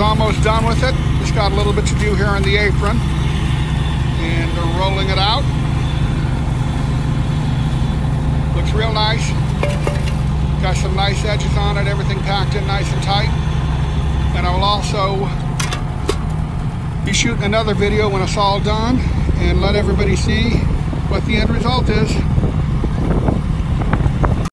almost done with it. Just got a little bit to do here on the apron. And they're rolling it out. Looks real nice. Got some nice edges on it, everything packed in nice and tight. And I will also be shooting another video when it's all done and let everybody see what the end result is.